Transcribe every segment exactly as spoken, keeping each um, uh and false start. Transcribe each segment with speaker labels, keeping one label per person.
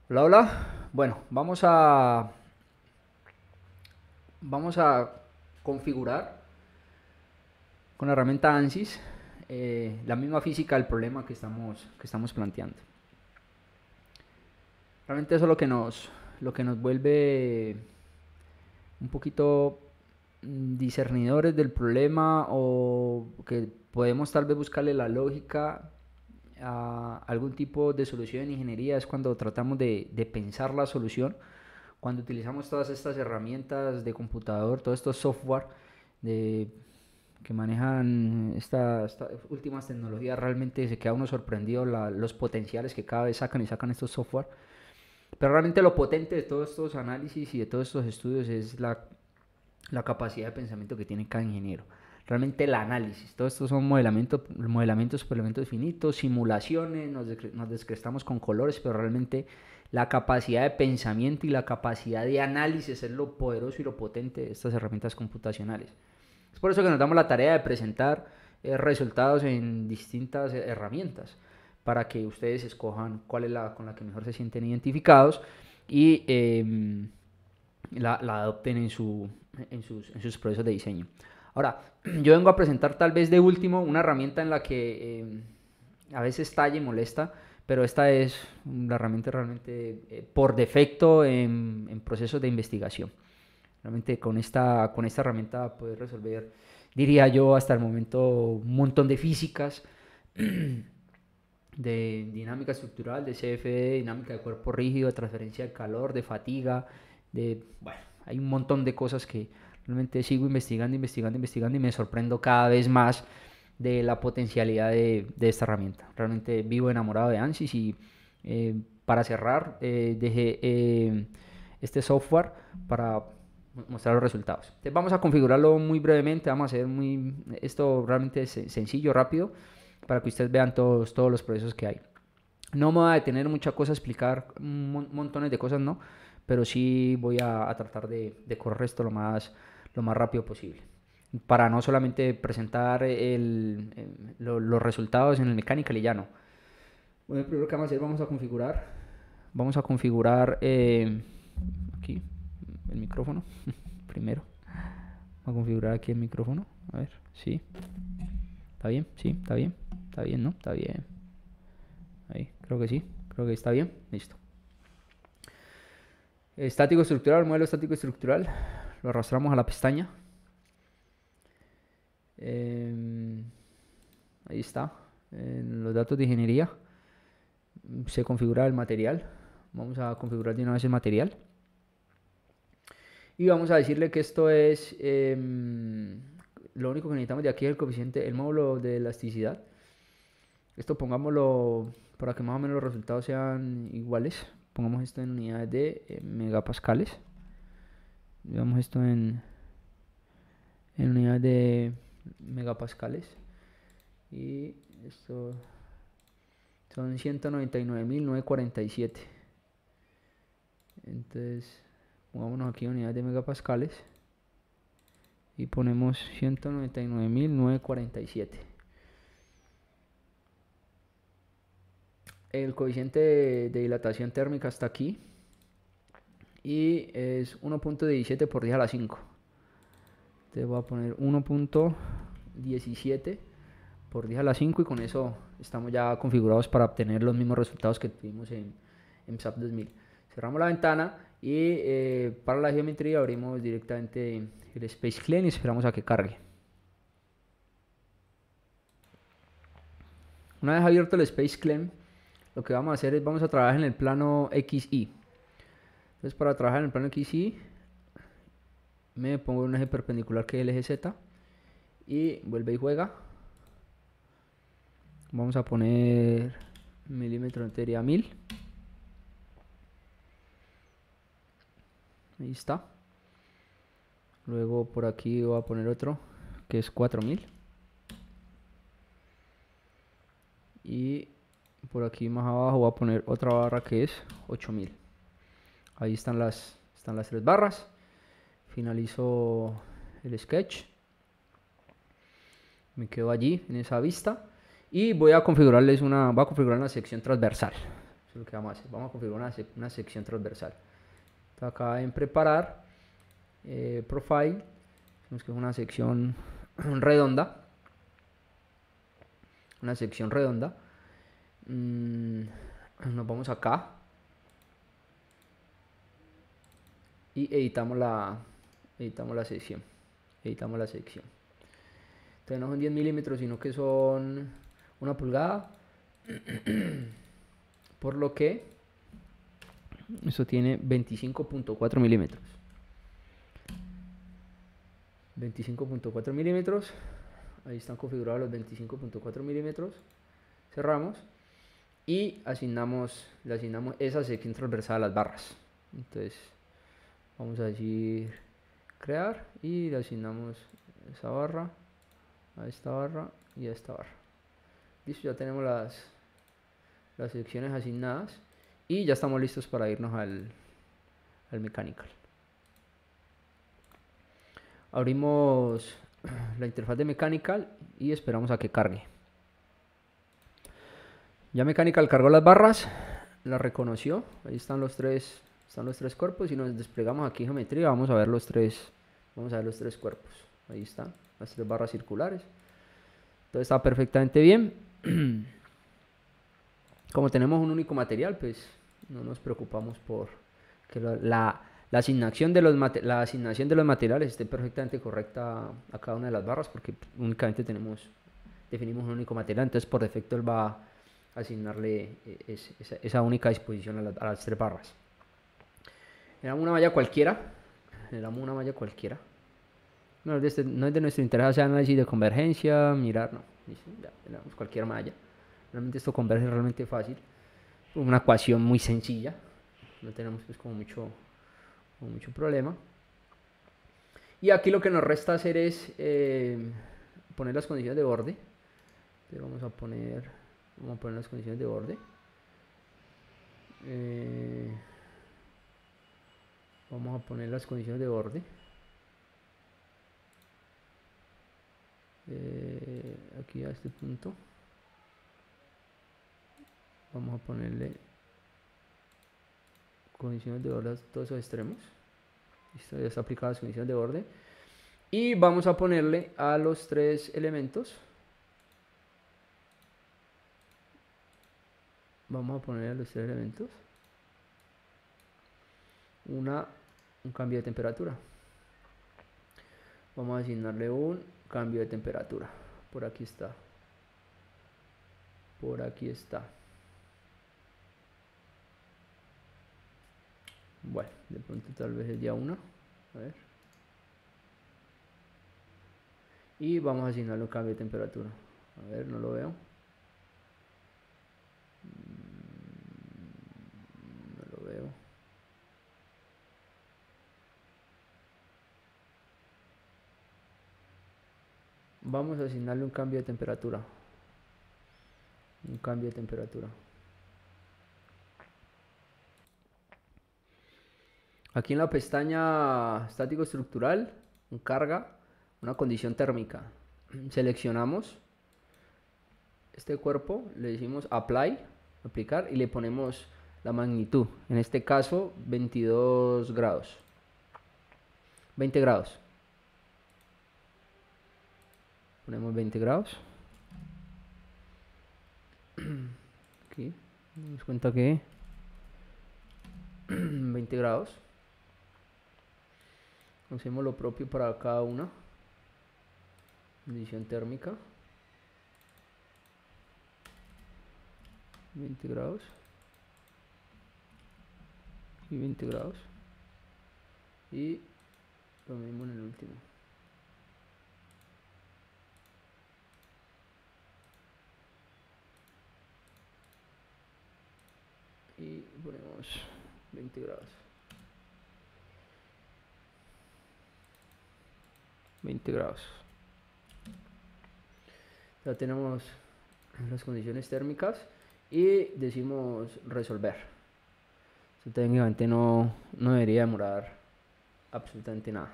Speaker 1: Hola, hola. Bueno, vamos a vamos a configurar con la herramienta ANSYS eh, la misma física del problema que estamos que estamos planteando. Realmente eso es lo que nos lo que nos vuelve un poquito mm, discernidores del problema o que podemos tal vez buscarle la lógica a algún tipo de solución en ingeniería es cuando tratamos de, de pensar la solución, cuando utilizamos todas estas herramientas de computador, todos estos software de, que manejan estas esta últimas tecnologías, realmente se queda uno sorprendido la, los potenciales que cada vez sacan y sacan estos software. Pero realmente lo potente de todos estos análisis y de todos estos estudios es la, la capacidad de pensamiento que tiene cada ingeniero. Realmente el análisis, todo esto son modelamientos, modelamientos por elementos finitos, simulaciones, nos, nos descrestamos con colores, pero realmente la capacidad de pensamiento y la capacidad de análisis es lo poderoso y lo potente de estas herramientas computacionales. Es por eso que nos damos la tarea de presentar eh, resultados en distintas herramientas para que ustedes escojan cuál es la con la que mejor se sienten identificados y eh, la, la, adopten en, su, en, sus, en sus procesos de diseño. Ahora, yo vengo a presentar tal vez de último una herramienta en la que eh, a veces talla y molesta, pero esta es la herramienta realmente eh, por defecto en, en procesos de investigación. Realmente con esta, con esta herramienta puedes resolver, diría yo, hasta el momento un montón de físicas, de dinámica estructural, de C F D, dinámica de cuerpo rígido, de transferencia de calor, de fatiga, de, bueno, hay un montón de cosas que realmente sigo investigando, investigando, investigando y me sorprendo cada vez más de la potencialidad de, de esta herramienta. Realmente vivo enamorado de ANSYS y eh, para cerrar eh, dejé eh, este software para mostrar los resultados. Entonces vamos a configurarlo muy brevemente, vamos a hacer muy, esto realmente es sencillo, rápido, para que ustedes vean todos, todos los procesos que hay. No me voy a detener mucha cosa a explicar mon montones de cosas, no, pero sí voy a, a tratar de, de, correr esto lo más, lo más rápido posible. Para no solamente presentar el, el, lo, los resultados en el mechanical y ya no. Bueno, el primero que vamos a hacer, vamos a configurar. Vamos a configurar eh, aquí el micrófono. Primero. Vamos a configurar aquí el micrófono. A ver, sí. ¿Está bien? Sí, está bien. Está bien, ¿no? Está bien. Ahí, creo que sí. Creo que está bien. Listo. Estático estructural, modelo estático estructural. Lo arrastramos a la pestaña. Eh, ahí está. En los datos de ingeniería se configura el material. Vamos a configurar de una vez el material. Y vamos a decirle que esto es eh, lo único que necesitamos de aquí es el coeficiente, el módulo de elasticidad. Esto pongámoslo para que más o menos los resultados sean iguales. Pongamos esto en unidades de eh, megapascales. Digamos esto en, en unidades de megapascales. Y esto son ciento noventa y nueve mil novecientos cuarenta y siete. Entonces, pongámonos aquí unidades de megapascales. Y ponemos ciento noventa y nueve mil novecientos cuarenta y siete. El coeficiente de, de dilatación térmica está aquí. Y es uno punto diecisiete por diez a la cinco. Entonces voy a poner uno punto diecisiete por diez a la cinco y con eso estamos ya configurados para obtener los mismos resultados que tuvimos en, en SAP dos mil. Cerramos la ventana y eh, para la geometría abrimos directamente el Space Clean y esperamos a que cargue. Una vez abierto el Space Clean, lo que vamos a hacer es vamos a trabajar en el plano X Y. Entonces para trabajar en el plano X Y me pongo un eje perpendicular que es el eje Z y vuelve y juega. Vamos a poner milímetro de arteria mil. Ahí está. Luego por aquí voy a poner otro que es cuatro mil. Y por aquí más abajo voy a poner otra barra que es ocho mil. Ahí están las, están las tres barras. Finalizo el sketch. Me quedo allí en esa vista. Y voy a configurarles una, voy a configurar una sección transversal. es lo que vamos a hacer. Vamos a configurar una, sec una sección transversal. Entonces, acá en preparar, eh, profile, tenemos que es una sección redonda. Una sección redonda. Mm, nos vamos acá. Y editamos la, editamos la sección. Editamos la sección. Entonces no son diez milímetros, sino que son una pulgada. Por lo que eso tiene veinticinco punto cuatro milímetros. veinticinco punto cuatro milímetros. Ahí están configurados los veinticinco punto cuatro milímetros. Cerramos. Y asignamos, le asignamos esa sección transversal a las barras. Entonces vamos a decir crear y le asignamos esa barra, a esta barra y a esta barra. Listo, ya tenemos las, las secciones asignadas y ya estamos listos para irnos al, al mechanical. Abrimos la interfaz de mechanical y esperamos a que cargue. Ya mechanical cargó las barras, las reconoció, ahí están los tres, están los tres cuerpos y nos desplegamos aquí geometría, vamos a ver los tres, vamos a ver los tres cuerpos, ahí están las tres barras circulares. Todo está perfectamente bien. Como tenemos un único material, pues no nos preocupamos por que la, la, la, asignación de los la asignación de los materiales esté perfectamente correcta a cada una de las barras, porque únicamente tenemos, definimos un único material, entonces por defecto él va a asignarle es, esa, esa única disposición a, la, a las tres barras. Generamos una malla cualquiera, generamos una malla cualquiera. No es, de este, no es de nuestro interés hacer análisis de convergencia, mirar, no. Ya, generamos cualquier malla. Realmente esto converge realmente fácil. Una ecuación muy sencilla. No tenemos pues como mucho, como mucho problema. Y aquí lo que nos resta hacer es eh, poner las condiciones de borde. Entonces vamos a poner, vamos a poner las condiciones de borde. Eh, vamos a poner las condiciones de borde. Eh, aquí a este punto vamos a ponerle condiciones de borde a todos esos extremos. Listo, ya está aplicada las condiciones de borde y vamos a ponerle a los tres elementos, vamos a poner a los tres elementos una un cambio de temperatura. Vamos a asignarle un cambio de temperatura. Por aquí está. Por aquí está. Bueno, de pronto tal vez es ya una. A ver. Y vamos a asignarle un cambio de temperatura. A ver, no lo veo. No lo veo. Vamos a asignarle un cambio de temperatura. Un cambio de temperatura. Aquí en la pestaña estático estructural, en carga, una condición térmica. Seleccionamos este cuerpo, le decimos apply, aplicar, y le ponemos la magnitud. En este caso, veintidós grados. veinte grados. Ponemos veinte grados. Aquí, nos damos cuenta que veinte grados. Hacemos lo propio para cada una. Condición térmica. veinte grados. Y veinte grados. Y lo mismo en el último. Y ponemos veinte grados. veinte grados. Ya tenemos las condiciones térmicas y decimos resolver. Esto técnicamente no, no debería demorar absolutamente nada.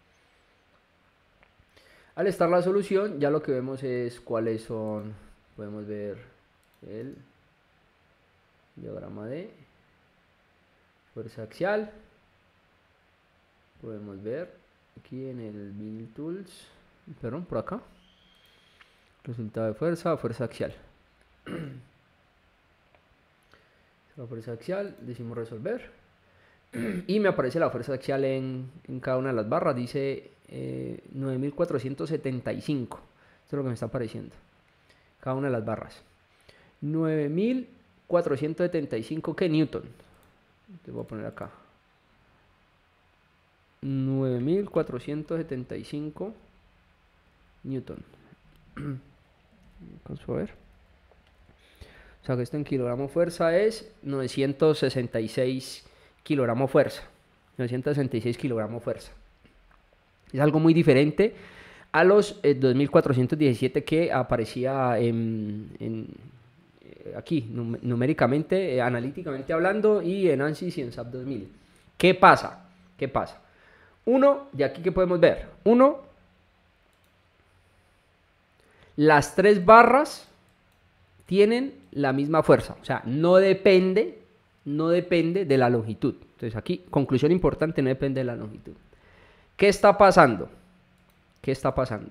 Speaker 1: Al estar la solución, ya lo que vemos es cuáles son, podemos ver el diagrama de fuerza axial. Podemos ver aquí en el Build Tools, perdón, por acá, resultado de fuerza, fuerza axial. La fuerza axial, decimos resolver, y me aparece la fuerza axial en, en cada una de las barras, dice eh, nueve mil cuatrocientos setenta y cinco, esto es lo que me está apareciendo, cada una de las barras. nueve mil cuatrocientos setenta y cinco, ¿qué? Newton. Te voy a poner acá. nueve mil cuatrocientos setenta y cinco Newton. Vamos a ver. O sea que esto en kilogramo fuerza es novecientos sesenta y seis kilogramo fuerza. novecientos sesenta y seis kilogramo fuerza. Es algo muy diferente a los eh, dos mil cuatrocientos diecisiete que aparecía en, en, eh, aquí, num numéricamente, eh, analíticamente hablando, y en ANSYS y en SAP dos mil. ¿Qué pasa? ¿Qué pasa? Uno, de aquí que podemos ver, uno, las tres barras tienen la misma fuerza, o sea, no depende, no depende de la longitud. Entonces aquí, conclusión importante, no depende de la longitud. ¿Qué está pasando? ¿Qué está pasando?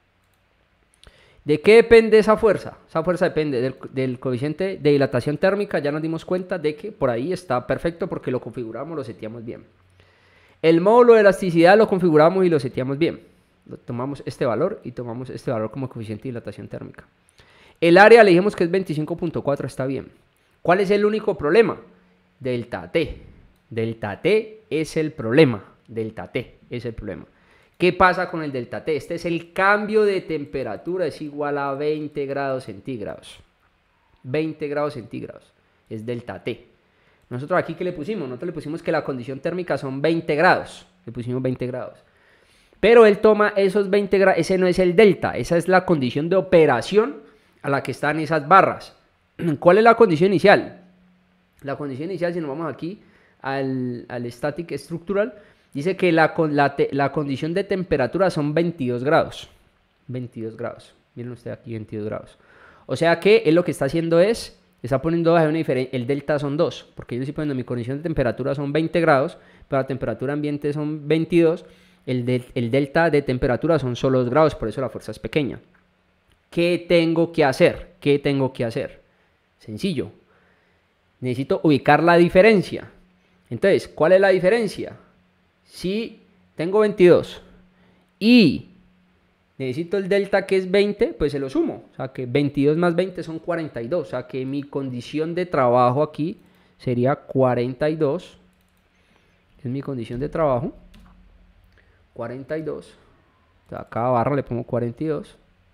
Speaker 1: ¿De qué depende esa fuerza? Esa fuerza depende del, del coeficiente de dilatación térmica. Ya nos dimos cuenta de que por ahí está perfecto porque lo configuramos, lo seteamos bien. El módulo de elasticidad lo configuramos y lo seteamos bien. Tomamos este valor y tomamos este valor como coeficiente de dilatación térmica. El área le dijimos que es veinticinco punto cuatro, está bien. ¿Cuál es el único problema? Delta T. Delta T es el problema. Delta T es el problema. ¿Qué pasa con el delta T? Este es el cambio de temperatura, es igual a veinte grados centígrados. veinte grados centígrados es delta T. Nosotros aquí, ¿qué le pusimos? Nosotros le pusimos que la condición térmica son veinte grados. Le pusimos veinte grados. Pero él toma esos veinte grados, ese no es el delta, esa es la condición de operación a la que están esas barras. ¿Cuál es la condición inicial? La condición inicial, si nos vamos aquí al, al static estructural, dice que la, la, la condición de temperatura son veintidós grados. veintidós grados. Miren ustedes aquí, veintidós grados. O sea que él lo que está haciendo es, está poniendo una diferencia, el delta son dos, porque yo estoy poniendo mi condición de temperatura son veinte grados, pero la temperatura ambiente son veintidós, el, de, el delta de temperatura son solo dos grados, por eso la fuerza es pequeña. ¿Qué tengo que hacer? ¿Qué tengo que hacer? Sencillo. Necesito ubicar la diferencia. Entonces, ¿cuál es la diferencia? Si tengo veintidós y necesito el delta que es veinte, pues se lo sumo. O sea que veintidós más veinte son cuarenta y dos. O sea que mi condición de trabajo aquí sería cuarenta y dos. Es mi condición de trabajo. cuarenta y dos. O sea, a cada barra le pongo cuarenta y dos.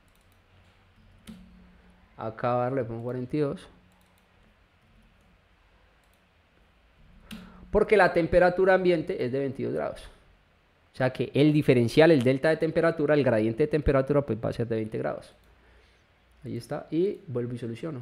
Speaker 1: A cada barra le pongo cuarenta y dos. Porque la temperatura ambiente es de veintidós grados. O sea que el diferencial, el delta de temperatura, el gradiente de temperatura, pues va a ser de veinte grados. Ahí está. Y vuelvo y soluciono.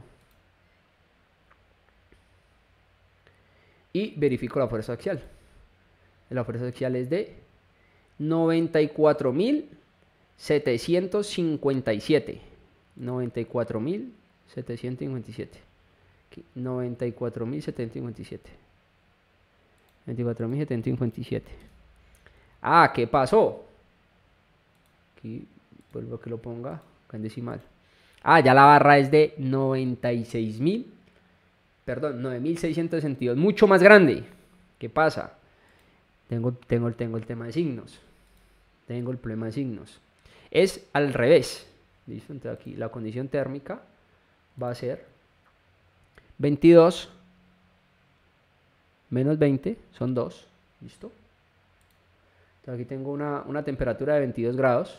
Speaker 1: Y verifico la fuerza axial. La fuerza axial es de noventa y cuatro mil setecientos cincuenta y siete. noventa y cuatro mil setecientos cincuenta y siete. noventa y cuatro mil setecientos cincuenta y siete. veinticuatro mil setecientos cincuenta y siete. Ah, ¿qué pasó? Aquí vuelvo a que lo ponga acá en decimal. Ah, ya la barra es de noventa y seis mil, perdón, nueve mil seiscientos sesenta y dos, mucho más grande. ¿Qué pasa? Tengo, tengo, tengo el tema de signos. Tengo el problema de signos. Es al revés. ¿Listo? Entonces aquí la condición térmica va a ser veintidós menos veinte, son dos. ¿Listo? Entonces aquí tengo una, una temperatura de veintidós grados.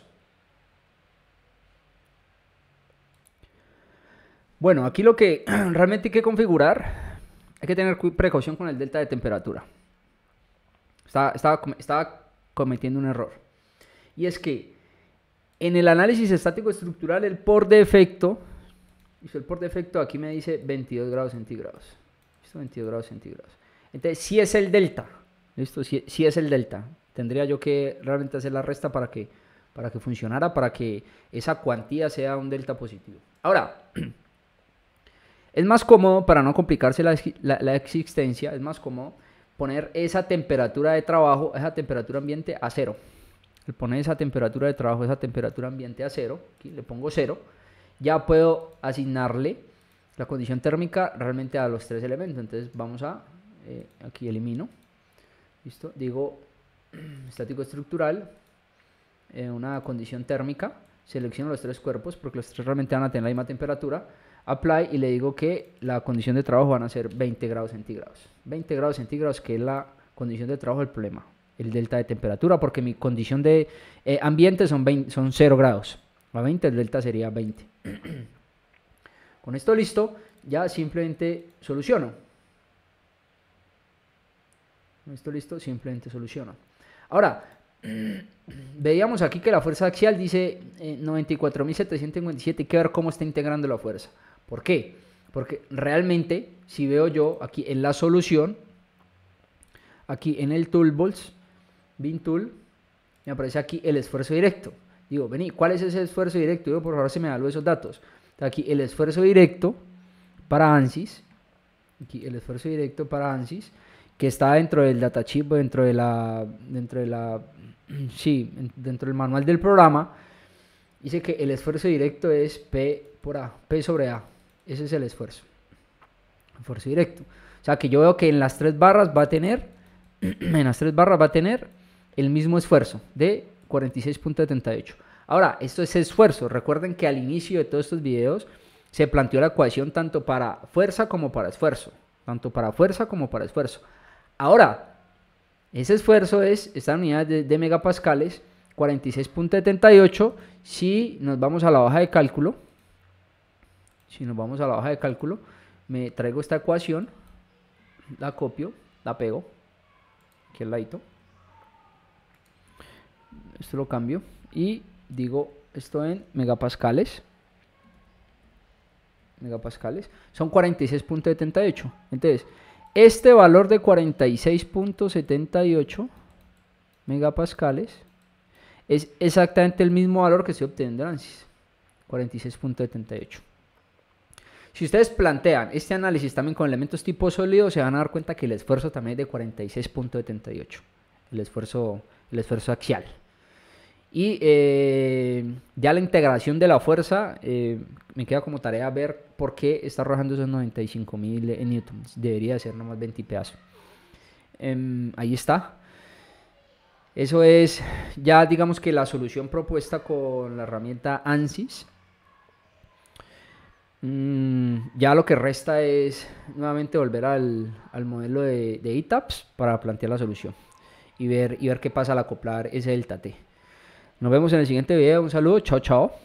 Speaker 1: Bueno, aquí lo que realmente hay que configurar, hay que tener precaución con el delta de temperatura. Estaba, estaba, estaba cometiendo un error. Y es que en el análisis estático estructural, el por defecto, el por defecto aquí me dice veintidós grados centígrados. ¿Listo? veintidós grados centígrados. Entonces, si es el delta. ¿Listo? Si, si es el delta. Tendría yo que realmente hacer la resta para que, para que funcionara, para que esa cuantía sea un delta positivo. Ahora, Es más cómodo, para no complicarse la, la, la existencia, es más cómodo poner esa temperatura de trabajo, esa temperatura ambiente a cero. Le pone esa temperatura de trabajo, esa temperatura ambiente a cero, aquí le pongo cero, ya puedo asignarle la condición térmica realmente a los tres elementos. Entonces vamos a, eh, aquí elimino, listo, digo estático estructural, eh, una condición térmica, selecciono los tres cuerpos porque los tres realmente van a tener la misma temperatura, apply y le digo que la condición de trabajo van a ser veinte grados centígrados, veinte grados centígrados, que es la condición de trabajo del problema, el delta de temperatura, porque mi condición de eh, ambiente son, veinte, son cero grados, a veinte el delta sería veinte. Con esto listo, ya simplemente soluciono. Con esto listo, simplemente soluciono. Ahora, veíamos aquí que la fuerza axial dice eh, noventa y cuatro mil setecientos cincuenta y siete. Hay que ver cómo está integrando la fuerza. ¿Por qué? Porque realmente, si veo yo aquí en la solución, aquí en el Toolbox, Bin Tool, me aparece aquí el esfuerzo directo. Digo, vení, ¿cuál es ese esfuerzo directo? Digo, por favor, se me da esos datos. Aquí el esfuerzo directo para ANSYS, aquí el esfuerzo directo para ANSYS, que está dentro del datasheet, dentro de la, dentro de la, sí, dentro del manual del programa, dice que el esfuerzo directo es P por A, P sobre A, ese es el esfuerzo, esfuerzo directo. O sea que yo veo que en las tres barras va a tener, en las tres barras va a tener el mismo esfuerzo de cuarenta y seis punto setenta y ocho. Ahora, esto es esfuerzo. Recuerden que al inicio de todos estos videos se planteó la ecuación tanto para fuerza como para esfuerzo. Tanto para fuerza como para esfuerzo. Ahora, ese esfuerzo es, esta unidad de, de megapascales, cuarenta y seis punto setenta y ocho. Si nos vamos a la hoja de cálculo, si nos vamos a la hoja de cálculo, me traigo esta ecuación, la copio, la pego, aquí al ladito. Esto lo cambio y digo esto en megapascales. Megapascales son cuarenta y seis punto setenta y ocho. Entonces, este valor de cuarenta y seis punto setenta y ocho megapascales es exactamente el mismo valor que estoy obteniendo en ANSYS, cuarenta y seis punto setenta y ocho. Si ustedes plantean este análisis también con elementos tipo sólido, se van a dar cuenta que el esfuerzo también es de cuarenta y seis punto setenta y ocho, el esfuerzo, el esfuerzo axial. Y eh, ya la integración de la fuerza, eh, me queda como tarea ver por qué está arrojando esos noventa y cinco mil newtons. Debería ser nomás veinte pedazos. Eh, ahí está. Eso es ya, digamos que la solución propuesta con la herramienta ANSYS. Mm, ya lo que resta es nuevamente volver al, al modelo de, de I TAPS para plantear la solución y ver, y ver qué pasa al acoplar ese delta T. Nos vemos en el siguiente video. Un saludo. Chao, chao.